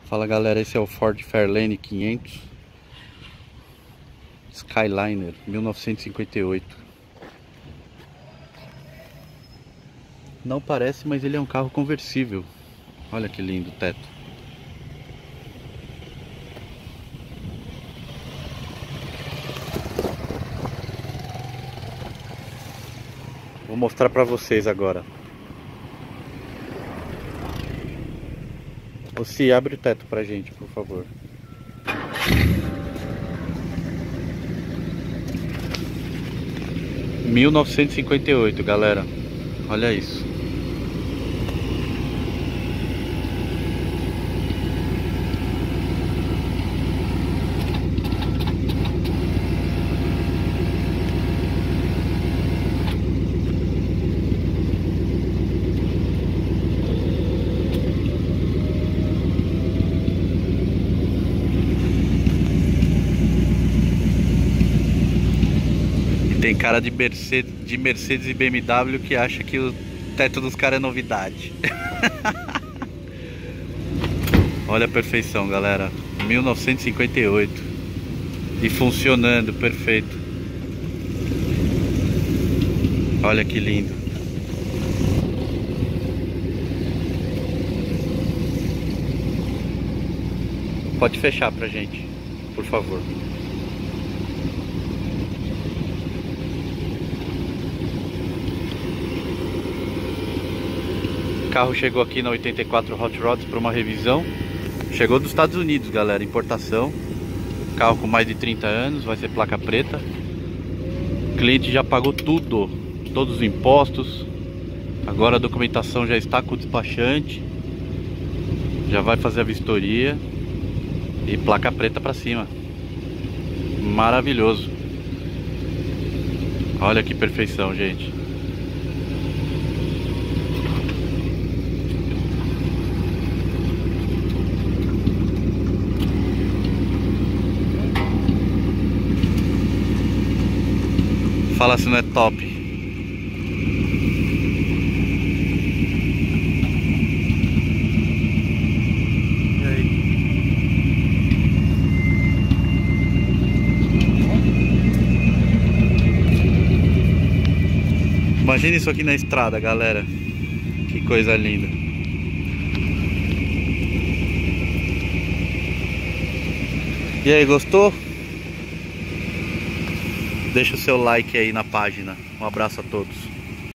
Fala galera, esse é o Ford Fairlane 500 Skyliner 1958. Não parece, mas ele é um carro conversível. Olha que lindo o teto. Vou mostrar para vocês agora. Você abre o teto pra gente, por favor. Em 1958, galera. Olha isso. Tem cara de Mercedes e BMW que acha que o teto dos caras é novidade. Olha a perfeição, galera. 1958. E funcionando, perfeito. Olha que lindo. Pode fechar pra gente, por favor. O carro chegou aqui na 84 Hot Rods para uma revisão. Chegou dos Estados Unidos, galera, importação. Carro com mais de 30 anos, vai ser placa preta. O cliente já pagou tudo, todos os impostos. Agora a documentação já está com o despachante. Já vai fazer a vistoria. E placa preta para cima. Maravilhoso. Olha que perfeição, gente. Fala se não é top. E aí? Imagina isso aqui na estrada, galera. Que coisa linda. E aí, gostou? Deixa o seu like aí na página. Um abraço a todos.